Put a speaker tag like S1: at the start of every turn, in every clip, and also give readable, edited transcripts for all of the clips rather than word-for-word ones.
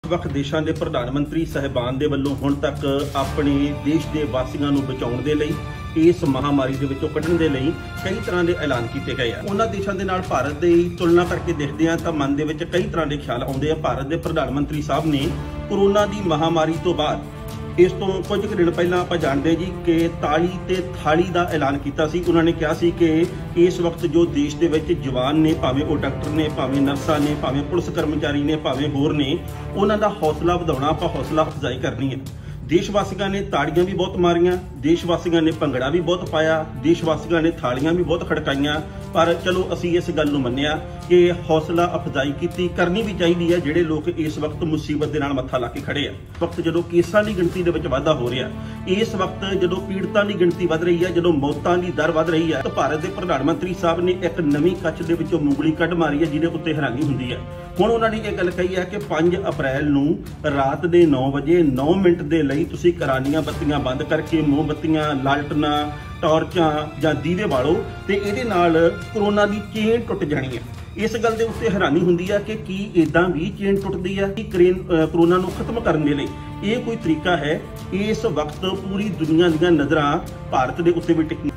S1: ਵੱਖ ਦੇਸ਼ਾਂ ਦੇ ਪ੍ਰਧਾਨ ਮੰਤਰੀ ਸਾਹਿਬਾਨ ਦੇ ਵੱਲੋਂ ਹੁਣ ਤੱਕ ਆਪਣੇ ਦੇਸ਼ ਦੇ ਵਾਸੀਆਂ ਨੂੰ ਬਚਾਉਣ ਦੇ ਲਈ ਇਸ ਮਹਾਮਾਰੀ ਦੇ ਵਿੱਚੋਂ ਕੱਢਣ ਦੇ ਲਈ ਕਈ ਤਰ੍ਹਾਂ ਦੇ ਐਲਾਨ ਕੀਤੇ ਗਏ ਆ। ਉਹਨਾਂ ਦੇਸ਼ਾਂ ਦੇ ਨਾਲ ਭਾਰਤ ਦੀ ਤੁਲਨਾ ਕਰਕੇ ਦੇਖਦੇ ਆ ਤਾਂ ਮਨ ਦੇ ਵਿੱਚ ਕਈ ਤਰ੍ਹਾਂ ਦੇ ਖਿਆਲ ਆਉਂਦੇ ਆ। ਭਾਰਤ ਦੇ ਪ੍ਰਧਾਨ ਮੰਤਰੀ ਸਾਹਿਬ ਨੇ ਕੋਰੋਨਾ ਦੀ ਮਹਾਮਾਰੀ ਤੋਂ ਬਾਅਦ ਇਸ ਤੋਂ ਕੁਝ ਦਿਨ ਪਹਿਲਾਂ ਆਪਾਂ ਜਾਣਦੇ ਜੀ ਕਿ ਤਾਲੀ ਤੇ ਥਾਲੀ ਦਾ ਐਲਾਨ ਕੀਤਾ ਸੀ। ਉਹਨਾਂ ਨੇ ਕਿਹਾ ਸੀ ਕਿ ਇਸ ਵਕਤ ਜੋ ਦੇਸ਼ ਦੇ ਵਿੱਚ ਜਵਾਨ ਨੇ, ਭਾਵੇਂ ਉਹ ਡਾਕਟਰ ਨੇ, ਭਾਵੇਂ ਨਰਸਾਂ ਨੇ, ਭਾਵੇਂ ਪੁਲਿਸ ਕਰਮਚਾਰੀ ਨੇ, ਭਾਵੇਂ ਹੋਰ ਨੇ, ਉਹਨਾਂ ਦਾ ਹੌਸਲਾ ਵਧਾਉਣਾ, ਆਪਾਂ ਹੌਸਲਾ ਅਫਜ਼ਾਈ ਕਰਨੀ ਹੈ। ਦੇਸ਼ ਵਾਸੀਆਂ ਨੇ ਤਾੜੀਆਂ ਵੀ ਬਹੁਤ ਮਾਰੀਆਂ, ਦੇਸ਼ ਵਾਸੀਆਂ ਨੇ ਭੰਗੜਾ ਵੀ ਬਹੁਤ ਪਾਇਆ, ਦੇਸ਼ ਵਾਸੀਆਂ ਨੇ ਥਾਲੀਆਂ ਵੀ ਬਹੁਤ ਖੜਕਾਈਆਂ। ਪਰ ਚਲੋ ਅਸੀਂ ਇਸ ਗੱਲ ਨੂੰ ਮੰਨਿਆ ਕਿ ਹੌਸਲਾ ਅਫਜ਼ਾਈ ਕਰਨੀ ਵੀ ਚਾਹੀਦੀ ਹੈ ਜਿਹੜੇ ਲੋਕ ਇਸ ਵਕਤ ਮੁਸੀਬਤ ਦੇ ਨਾਲ ਮੱਥਾ ਲਾ ਕੇ ਖੜੇ ਆ। ਵਕਤ ਜਦੋਂ ਕੇਸਾਂ ਦੀ ਗਿਣਤੀ ਦੇ ਵਿੱਚ ਵਾਧਾ ਹੋ ਰਿਹਾ, ਇਸ ਵਕਤ ਜਦੋਂ ਪੀੜਤਾਂ ਦੀ ਗਿਣਤੀ ਵੱਧ ਰਹੀ ਹੈ, ਜਦੋਂ ਮੌਤਾਂ ਦੀ ਦਰ ਵੱਧ ਰਹੀ ਹੈ, ਤਾਂ ਭਾਰਤ ਦੇ ਪ੍ਰਧਾਨ ਮੰਤਰੀ ਸਾਹਿਬ ਨੇ ਇੱਕ ਨਵੀਂ ਕੱਚ ਦੇ ਵਿੱਚੋਂ ਮੂੰਗਲੀ ਕੱਢ ਮਾਰੀ ਹੈ ਜਿਹਦੇ ਉੱਤੇ ਹੈਰਾਨੀ ਹੁੰਦੀ ਹੈ। ਹੁਣ ਉਹਨਾਂ ਨੇ ਇਹ ਗੱਲ ਕਹੀ ਹੈ ਕਿ 5 ਅਪ੍ਰੈਲ ਨੂੰ ਰਾਤ ਦੇ 9 ਵਜੇ 9 ਮਿੰਟ ਦੇ ਲਈ ਤੁਸੀਂ ਘਰਾਣੀਆਂ ਬੱਤੀਆਂ ਬੰਦ ਕਰਕੇ ਮੋਮਬੱਤੀਆਂ, ਲਾਲਟਨਾਂ, ਟਾਰਚਾਂ ਜਾਂ ਦੀਵੇ ਬਾਲੋ ਤੇ ਇਹਦੇ ਨਾਲ ਕੋਰੋਨਾ ਦੀ ਚੇਨ ਟੁੱਟ ਜਾਣੀ ਹੈ। ਇਸ ਗੱਲ ਦੇ ਉੱਤੇ ਹੈਰਾਨੀ ਹੁੰਦੀ ਹੈ ਕਿ ਕੀ ਇਦਾਂ ਵੀ ਚੇਨ ਟੁੱਟਦੀ ਹੈ ਕਿ ਕੋਰੋਨਾ ਨੂੰ ਖਤਮ ਕਰਨ ਦੇ ਲਈ ਇਹ ਕੋਈ ਤਰੀਕਾ ਹੈ। ਇਸ ਵਕਤ ਪੂਰੀ ਦੁਨੀਆ ਦੀਆਂ ਨਜ਼ਰਾਂ ਭਾਰਤ ਦੇ ਉੱਤੇ ਵੀ ਟਿਕੀਆਂ।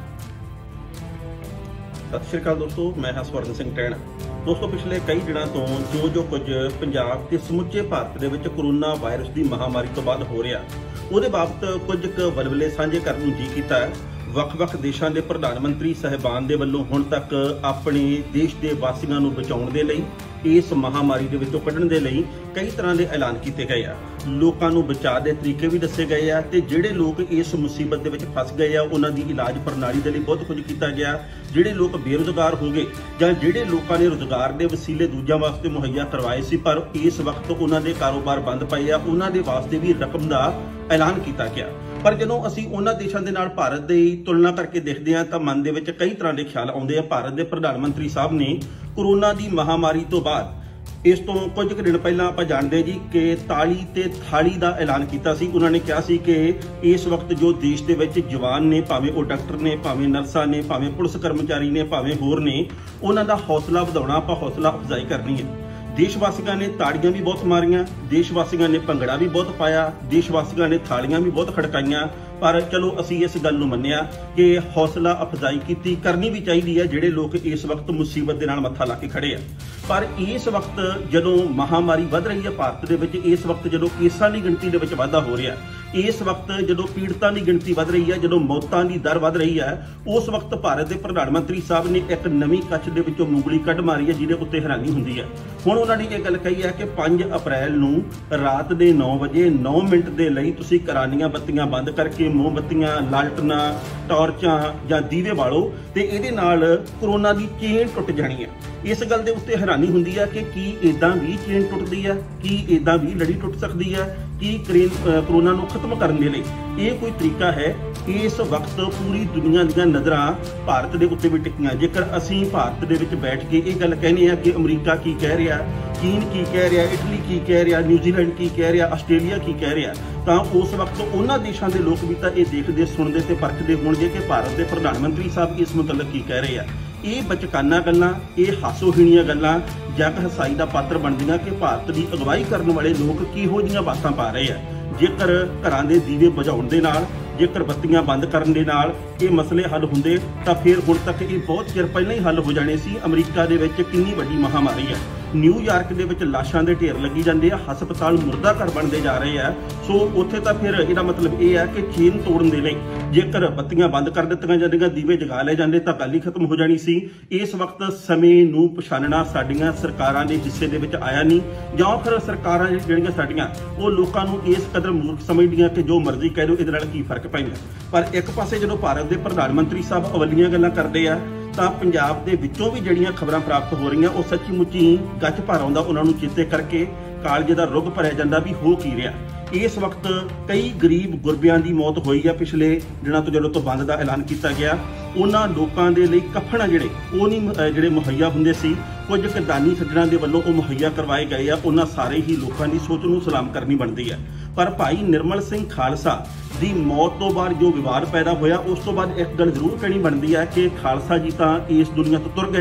S1: ਸਤਿ ਸ਼੍ਰੀ ਅਕਾਲ ਦੋਸਤੋ, ਮੈਂ ਹਾਂ ਸਵਰਨ ਸਿੰਘ ਟੈਣਾ। ਦੋਸਤੋ, ਪਿਛਲੇ ਕਈ ਦਿਨਾਂ ਤੋਂ ਜੋ ਕੁਝ ਪੰਜਾਬ ਤੇ ਸਮੁੱਚੇ ਭਾਰਤ ਦੇ ਵਿੱਚ ਕੋਰੋਨਾ ਵਾਇਰਸ ਦੀ ਮਹਾਮਾਰੀ ਤੋਂ ਬਾਅਦ ਹੋ ਰਿਹਾ, ਉਹਦੇ ਬਾਬਤ ਕੁਝ ਕੁ ਵਲਵਲੇ ਸਾਂਝੇ ਕਰਨ ਨੂੰ ਜੀ ਕੀਤਾ ਹੈ। ਵੱਖ-ਵੱਖ ਦੇਸ਼ਾਂ ਦੇ ਪ੍ਰਧਾਨ ਮੰਤਰੀ ਸਾਹਿਬਾਨ ਦੇ ਵੱਲੋਂ ਹੁਣ ਤੱਕ ਆਪਣੇ ਦੇਸ਼ ਦੇ ਵਾਸੀਆਂ ਨੂੰ ਬਚਾਉਣ ਦੇ ਲਈ, ਇਸ ਮਹਾਮਾਰੀ ਦੇ ਵਿੱਚੋਂ ਕੱਢਣ ਦੇ ਲਈ ਕਈ ਤਰ੍ਹਾਂ ਦੇ ਐਲਾਨ ਕੀਤੇ ਗਏ ਆ। ਲੋਕਾਂ ਨੂੰ ਬਚਾਅ ਦੇ ਤਰੀਕੇ ਵੀ ਦੱਸੇ ਗਏ ਆ ਤੇ ਜਿਹੜੇ ਲੋਕ ਇਸ ਮੁਸੀਬਤ ਦੇ ਵਿੱਚ ਫਸ ਗਏ ਆ ਉਹਨਾਂ ਦੀ ਇਲਾਜ ਪ੍ਰਣਾਲੀ ਦੇ ਲਈ ਬਹੁਤ ਕੁਝ ਕੀਤਾ ਗਿਆ। ਜਿਹੜੇ ਲੋਕ ਬੇਰੁਜ਼ਗਾਰ ਹੋ ਗਏ ਜਾਂ ਜਿਹੜੇ ਲੋਕਾਂ ਨੇ ਰੁਜ਼ਗਾਰ ਦੇ ਵਸੀਲੇ ਦੂਜਿਆਂ ਵਾਸਤੇ ਮੁਹੱਈਆ ਕਰਵਾਏ ਸੀ ਪਰ ਇਸ ਵਕਤ ਉਹਨਾਂ ਦੇ ਕਾਰੋਬਾਰ ਬੰਦ ਪਏ ਆ, ਉਹਨਾਂ ਦੇ ਵਾਸਤੇ ਵੀ ਰਕਮ ਦਾ ਐਲਾਨ ਕੀਤਾ ਗਿਆ। ਪਰ ਜਦੋਂ ਅਸੀਂ ਉਹਨਾਂ ਦੇਸ਼ਾਂ ਦੇ ਨਾਲ ਭਾਰਤ ਦੀ ਤੁਲਨਾ ਕਰਕੇ ਦੇਖਦੇ ਹਾਂ ਤਾਂ ਮਨ ਦੇ ਵਿੱਚ ਕਈ ਤਰ੍ਹਾਂ ਦੇ ਖਿਆਲ ਆਉਂਦੇ ਆ। ਭਾਰਤ ਦੇ ਪ੍ਰਧਾਨ ਮੰਤਰੀ ਸਾਹਿਬ ਨੇ ਕੋਰੋਨਾ ਦੀ ਮਹਾਮਾਰੀ ਤੋਂ ਬਾਅਦ ਇਸ ਤੋਂ ਕੁਝ ਦਿਨ ਪਹਿਲਾਂ ਆਪਾਂ ਜਾਣਦੇ ਜੀ ਕਿ ਤਾਲੀ ਤੇ ਥਾਲੀ ਦਾ ਐਲਾਨ ਕੀਤਾ ਸੀ। ਉਹਨਾਂ ਨੇ ਕਿਹਾ ਸੀ ਕਿ ਇਸ ਵਕਤ ਜੋ ਦੇਸ਼ ਦੇ ਵਿੱਚ ਜਵਾਨ ਨੇ, ਭਾਵੇਂ ਉਹ ਡਾਕਟਰ ਨੇ, ਭਾਵੇਂ ਨਰਸਾਂ ਨੇ, ਭਾਵੇਂ ਪੁਲਿਸ ਕਰਮਚਾਰੀ ਨੇ, ਭਾਵੇਂ ਹੋਰ ਨੇ, ਉਹਨਾਂ ਦਾ ਹੌਸਲਾ ਵਧਾਉਣਾ, ਆਪਾਂ ਹੌਸਲਾ ਅਫਜ਼ਾਈ ਕਰਨੀ ਹੈ। ਦੇਸ਼ ਵਾਸੀਆਂ ਨੇ ਤਾੜੀਆਂ ਵੀ ਬਹੁਤ ਮਾਰੀਆਂ, ਦੇਸ਼ ਵਾਸੀਆਂ ਨੇ ਭੰਗੜਾ ਵੀ ਬਹੁਤ ਪਾਇਆ, ਦੇਸ਼ ਵਾਸੀਆਂ ਨੇ ਥਾਲੀਆਂ ਵੀ ਬਹੁਤ ਖੜਕਾਈਆਂ। ਪਰ ਚਲੋ ਅਸੀਂ ਇਸ ਗੱਲ ਨੂੰ ਮੰਨਿਆ ਕਿ ਹੌਸਲਾ ਅਫਜ਼ਾਈ ਕਰਨੀ ਵੀ ਚਾਹੀਦੀ ਹੈ ਜਿਹੜੇ ਲੋਕ ਇਸ ਵਕਤ ਮੁਸੀਬਤ ਦੇ ਨਾਲ ਮੱਥਾ ਲਾ ਕੇ ਖੜੇ ਆ। ਪਰ ਇਸ ਵਕਤ ਜਦੋਂ ਮਹਾਮਾਰੀ ਵੱਧ ਰਹੀ ਹੈ ਭਾਰਤ ਦੇ ਵਿੱਚ, ਇਸ ਵਕਤ ਜਦੋਂ ਕੇਸਾਂ ਦੀ ਗਿਣਤੀ ਦੇ ਵਿੱਚ ਵਾਧਾ ਹੋ ਰਿਹਾ, ਇਸ ਵਕਤ ਜਦੋਂ ਪੀੜਤਾਂ ਦੀ ਗਿਣਤੀ ਵੱਧ ਰਹੀ ਹੈ, ਜਦੋਂ ਮੌਤਾਂ ਦੀ ਦਰ ਵੱਧ ਰਹੀ ਹੈ, ਉਸ ਵਕਤ ਭਾਰਤ ਦੇ ਪ੍ਰਧਾਨ ਮੰਤਰੀ ਸਾਹਿਬ ਨੇ ਇੱਕ ਨਵੀਂ ਕੱਚ ਦੇ ਵਿੱਚੋਂ ਮੂੰਗਲੀ ਕੱਢ ਮਾਰੀ ਹੈ ਜਿਹਦੇ ਉੱਤੇ ਹੈਰਾਨੀ ਹੁੰਦੀ ਹੈ। ਹੁਣ ਉਹਨਾਂ ਨੇ ਇਹ ਗੱਲ ਕਹੀ ਹੈ ਕਿ 5 ਅਪ੍ਰੈਲ ਨੂੰ ਰਾਤ ਦੇ 9 ਵਜੇ 9 ਮਿੰਟ ਦੇ ਲਈ ਤੁਸੀਂ ਘਰਾਣੀਆਂ ਬੱਤੀਆਂ ਬੰਦ ਕਰਕੇ ਮੋਮਬੱਤੀਆਂ, ਲਾਲਟਨਾਂ, ਟਾਰਚਾਂ ਜਾਂ ਦੀਵੇ ਬਾਲੋ ਤੇ ਇਹਦੇ ਨਾਲ ਕੋਰੋਨਾ ਦੀ ਚੇਨ ਟੁੱਟ ਜਾਣੀ ਹੈ। ਇਸ ਗੱਲ ਦੇ ਉੱਤੇ ਹੈਰਾਨੀ ਹੁੰਦੀ ਹੈ ਕਿ ਕੀ ਇਦਾਂ ਵੀ ਚੇਨ ਟੁੱਟਦੀ ਹੈ, ਕੀ ਇਦਾਂ ਵੀ ਲੜੀ ਟੁੱਟ ਸਕਦੀ ਹੈ, ਕੀ ਕੋਰੋਨਾ ਨੂੰ ਖਤਮ ਕਰਨ ਦੇ ਲਈ ਇਹ ਕੋਈ ਤਰੀਕਾ ਹੈ। ਇਸ ਵਕਤ ਪੂਰੀ ਦੁਨੀਆ ਦੀਆਂ ਨਜ਼ਰਾਂ ਭਾਰਤ ਦੇ ਉੱਤੇ ਵੀ ਟਿਕੀਆਂ। ਜੇਕਰ ਅਸੀਂ ਭਾਰਤ ਦੇ ਵਿੱਚ ਬੈਠ ਕੇ ਇਹ ਗੱਲ ਕਹਿੰਦੇ ਆ ਕਿ ਅਮਰੀਕਾ ਕੀ ਕਹਿ ਰਿਹਾ, ਚੀਨ ਕੀ ਕਹਿ ਰਿਹਾ, ਇਟਲੀ ਕੀ ਕਹਿ ਰਿਹਾ, ਨਿਊਜ਼ੀਲੈਂਡ ਕੀ ਕਹਿ ਰਿਹਾ, ਆਸਟ੍ਰੇਲੀਆ ਕੀ ਕਹਿ ਰਿਹਾ, ਤਾਂ ਉਸ ਵਕਤ ਉਹਨਾਂ ਦੇਸ਼ਾਂ ਦੇ ਲੋਕ ਵੀ ਤਾਂ ਇਹ ਦੇਖਦੇ, ਸੁਣਦੇ ਤੇ ਪਰਖਦੇ ਹੋਣਗੇ ਕਿ ਭਾਰਤ ਦੇ ਪ੍ਰਧਾਨ ਮੰਤਰੀ ਸਾਹਿਬ ਇਸ ਮੁਤਲਕ ਕੀ ਕਹਿ ਰਹੇ ਆ। ਇਹ ਬਚਕਾਨਾ ਗੱਲਾਂ, ਇਹ ਹਾਸੋਹੀਣੀਆਂ ਗੱਲਾਂ ਜਗ ਹਸਾਈ ਦਾ ਪਾਤਰ ਬਣਦੀਆਂ ਕਿ ਭਾਰਤ ਦੀ ਅਗਵਾਈ ਕਰਨ ਵਾਲੇ ਲੋਕ ਕਿਹੋ ਜਿਹੀਆਂ ਬਾਤਾਂ ਪਾ ਰਹੇ ਆ। ਜੇਕਰ ਘਰਾਂ ਦੇ ਦੀਵੇ ਬੁਝਾਉਣ ਦੇ ਨਾਲ, ਜੇਕਰ ਬੱਤੀਆਂ ਬੰਦ ਕਰਨ ਦੇ ਨਾਲ ਇਹ ਮਸਲੇ ਹੱਲ ਹੁੰਦੇ ਤਾਂ ਫਿਰ ਹੁਣ ਤੱਕ ਇਹ ਬਹੁਤ ਚਿਰ ਪਹਿਲਾਂ ਹੀ ਹੱਲ ਹੋ ਜਾਣੇ ਸੀ। ਅਮਰੀਕਾ ਦੇ ਵਿੱਚ ਕਿੰਨੀ ਵੱਡੀ ਮਹਾਮਾਰੀ ਹੈ, ਨਿਊਯਾਰਕ ਦੇ ਵਿੱਚ ਲਾਸ਼ਾਂ ਦੇ ਢੇਰ ਲੱਗੀ ਜਾਂਦੇ ਆ, ਹਸਪਤਾਲ ਮੁਰਦਾ ਘਰ ਬਣਦੇ ਜਾ ਰਹੇ ਆ। ਸੋ ਉੱਥੇ ਤਾਂ ਫਿਰ ਇਹਦਾ ਮਤਲਬ ਇਹ ਹੈ ਕਿ ਚੇਨ ਤੋੜਨ ਦੇ ਲਈ ਜੇਕਰ ਬੱਤੀਆਂ ਬੰਦ ਕਰ ਦਿੱਤੀਆਂ ਜਾਂਦੀਆਂ, ਦੀਵੇ ਜਗਾ ਲਏ ਜਾਂਦੇ ਤਾਂ ਗੱਲ ਹੀ ਖਤਮ ਹੋ ਜਾਣੀ ਸੀ। ਇਸ ਵਕਤ ਸਮੇਂ ਨੂੰ ਪਛਾਣਨਾ ਸਾਡੀਆਂ ਸਰਕਾਰਾਂ ਦੇ ਹਿੱਸੇ ਦੇ ਵਿੱਚ ਆਇਆ ਨਹੀਂ, ਜਾਂ ਫਿਰ ਸਰਕਾਰਾਂ ਜਿਹੜੀਆਂ ਸਾਡੀਆਂ ਉਹ ਲੋਕਾਂ ਨੂੰ ਇਸ ਕਦਰ ਮੂਰਖ ਸਮਝਦੀਆਂ ਕਿ ਜੋ ਮਰਜ਼ੀ ਕਹਿ ਲਓ, ਇਹਦੇ ਨਾਲ ਕੀ ਫਰਕ ਪੈਂਦਾ। ਪਰ ਇੱਕ ਪਾਸੇ ਜਦੋਂ ਭਾਰਤ ਦੇ ਪ੍ਰਧਾਨ ਮੰਤਰੀ ਸਾਹਿਬ ਅਵੱਲੀਆਂ ਗੱਲਾਂ ਕਰਦੇ ਆ ਤਾਂ ਪੰਜਾਬ ਦੇ ਵਿੱਚੋਂ ਵੀ ਜਿਹੜੀਆਂ ਖਬਰਾਂ ਪ੍ਰਾਪਤ ਹੋ ਰਹੀਆਂ ਉਹ ਸੱਚੀ ਮੁੱਚੀ ਗੱਚ ਭਰ ਆਉਂਦਾ। ਉਹਨਾਂ ਨੂੰ ਚੇਤੇ ਕਰਕੇ ਕਾਲਜੇ ਦਾ ਰੁੱਗ ਭਰਿਆ ਜਾਂਦਾ ਵੀ ਹੋ ਕੀ ਰਿਹਾ। ਇਸ ਵਕਤ ਕਈ ਗਰੀਬ ਗੁਰਬਿਆਂ ਦੀ ਮੌਤ ਹੋਈ ਆ ਪਿਛਲੇ ਦਿਨਾਂ ਤੋਂ ਜਦੋਂ ਤੋਂ ਬੰਦ ਦਾ ਐਲਾਨ ਕੀਤਾ ਗਿਆ। ਉਹਨਾਂ ਲੋਕਾਂ ਦੇ ਲਈ ਕਫਨ ਜਿਹੜੇ ਉਹ ਨਹੀਂ ਜਿਹੜੇ ਮੁਹੱਈਆ ਹੁੰਦੇ ਸੀ, ਕੁਝ ਦਾਨੀ ਸੱਜਣਾਂ ਦੇ ਵੱਲੋਂ ਉਹ ਮੁਹੱਈਆ ਕਰਵਾਏ ਗਏ ਆ। ਉਹਨਾਂ ਸਾਰੇ ਹੀ ਲੋਕਾਂ ਦੀ ਸੋਚ ਨੂੰ ਸਲਾਮ ਕਰਨੀ ਬਣਦੀ ਹੈ। ਪਰ ਭਾਈ ਨਿਰਮਲ ਸਿੰਘ ਖਾਲਸਾ ਦੀ ਮੌਤ ਤੋਂ ਬਾਅਦ ਜੋ ਵਿਵਾਦ ਪੈਦਾ ਹੋਇਆ, ਉਸ ਤੋਂ ਬਾਅਦ ਇੱਕ ਗੱਲ ਜ਼ਰੂਰ ਕਹਿਣੀ ਬਣਦੀ ਹੈ ਕਿ ਖਾਲਸਾ ਜੀ ਤਾਂ ਇਸ ਦੁਨੀਆ ਤੋਂ ਤੁਰ ਗਏ,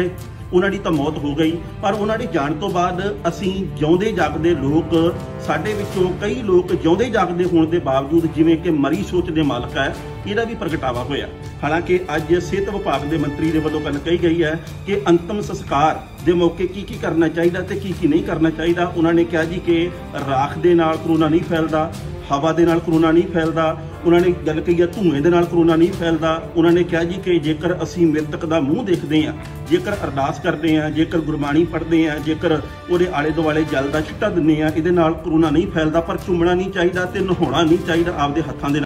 S1: ਉਹਨਾਂ ਦੀ ਤਾਂ ਮੌਤ ਹੋ ਗਈ, ਪਰ ਉਹਨਾਂ ਦੇ ਜਾਣ ਤੋਂ ਬਾਅਦ ਅਸੀਂ ਜਿਉਂਦੇ ਜਾਗਦੇ ਲੋਕ, ਸਾਡੇ ਵਿੱਚੋਂ ਕਈ ਲੋਕ ਜਿਉਂਦੇ ਜਾਗਦੇ ਹੋਣ ਦੇ ਬਾਵਜੂਦ ਜਿਵੇਂ ਕਿ ਮਰੀ ਸੋਚ ਦੇ ਮਾਲਕ ਹੈ, ਇਹਦਾ ਵੀ ਪ੍ਰਗਟਾਵਾ ਹੋਇਆ। ਹਾਲਾਂਕਿ ਅੱਜ ਸਿਹਤ ਵਿਭਾਗ ਦੇ ਮੰਤਰੀ ਦੇ ਵੱਲੋਂ ਗੱਲ ਕਹੀ ਗਈ ਹੈ ਕਿ ਅੰਤਮ ਸੰਸਕਾਰ ਦੇ ਮੌਕੇ ਕੀ ਕਰਨਾ ਚਾਹੀਦਾ ਤੇ ਕੀ ਨਹੀਂ ਕਰਨਾ ਚਾਹੀਦਾ। ਉਹਨਾਂ ਨੇ ਕਿਹਾ ਜੀ ਕਿ ਰਾਖ ਦੇ ਨਾਲ ਕਰੋਨਾ ਨਹੀਂ ਫੈਲਦਾ, ਹਵਾ ਦੇ ਨਾਲ ਕਰੋਨਾ ਨਹੀਂ ਫੈਲਦਾ। ਉਹਨਾਂ ਨੇ ਗੱਲ ਕਹੀ ਹੈ ਧੂਏ ਦੇ ਨਾਲ ਕਰੋਨਾ ਨਹੀਂ ਫੈਲਦਾ। ਉਹਨਾਂ ਨੇ ਕਿਹਾ ਜੀ ਕਿ ਜੇਕਰ ਅਸੀਂ ਮ੍ਰਿਤਕ ਦਾ ਮੂੰਹ ਦੇਖਦੇ ਹਾਂ, ਜੇਕਰ ਅਰਦਾਸ ਕਰਦੇ ਹਾਂ, ਜੇਕਰ ਗੁਰਬਾਣੀ ਪੜ੍ਹਦੇ ਹਾਂ, ਜੇਕਰ ਉਹਦੇ ਆਲੇ ਦੁਆਲੇ ਜਲ ਦਾ ਛਿੱਟਾ ਦਿੰਦੇ ਹਾਂ, ਇਹਦੇ ਨਾਲ ਕਰੋਨਾ ਨਹੀਂ ਫੈਲਦਾ। ਪਰ ਚੁੰਮਣਾ ਨਹੀਂ ਚਾਹੀਦਾ ਤੇ ਨਹਾਉਣਾ ਨਹੀਂ ਚਾਹੀਦਾ ਆਪਦੇ ਹੱਥਾਂ ਦੇ ਨਾਲ।